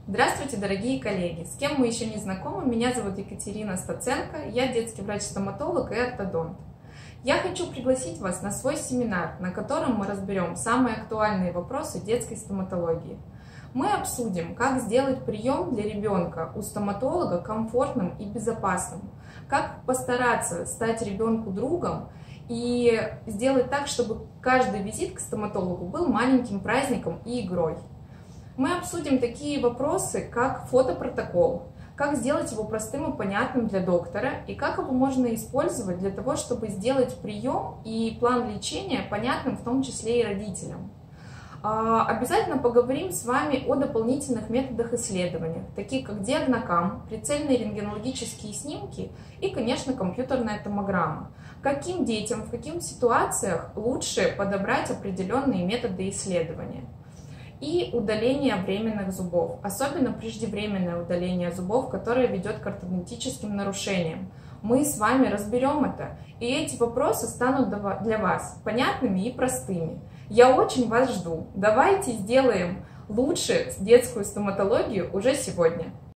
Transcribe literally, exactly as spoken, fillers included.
Здравствуйте, дорогие коллеги! С кем мы еще не знакомы, меня зовут Екатерина Стаценко, я детский врач-стоматолог и ортодонт. Я хочу пригласить вас на свой семинар, на котором мы разберем самые актуальные вопросы детской стоматологии. Мы обсудим, как сделать прием для ребенка у стоматолога комфортным и безопасным, как постараться стать ребенку другом и сделать так, чтобы каждый визит к стоматологу был маленьким праздником и игрой. Мы обсудим такие вопросы, как фотопротокол, как сделать его простым и понятным для доктора, и как его можно использовать для того, чтобы сделать прием и план лечения понятным, в том числе и родителям. Обязательно поговорим с вами о дополнительных методах исследования, таких как диагнокам, прицельные рентгенологические снимки и, конечно, компьютерная томограмма. Каким детям, в каких ситуациях лучше подобрать определенные методы исследования. И удаление временных зубов, особенно преждевременное удаление зубов, которое ведет к ортодонтическим нарушениям. Мы с вами разберем это, и эти вопросы станут для вас понятными и простыми. Я очень вас жду. Давайте сделаем лучше детскую стоматологию уже сегодня.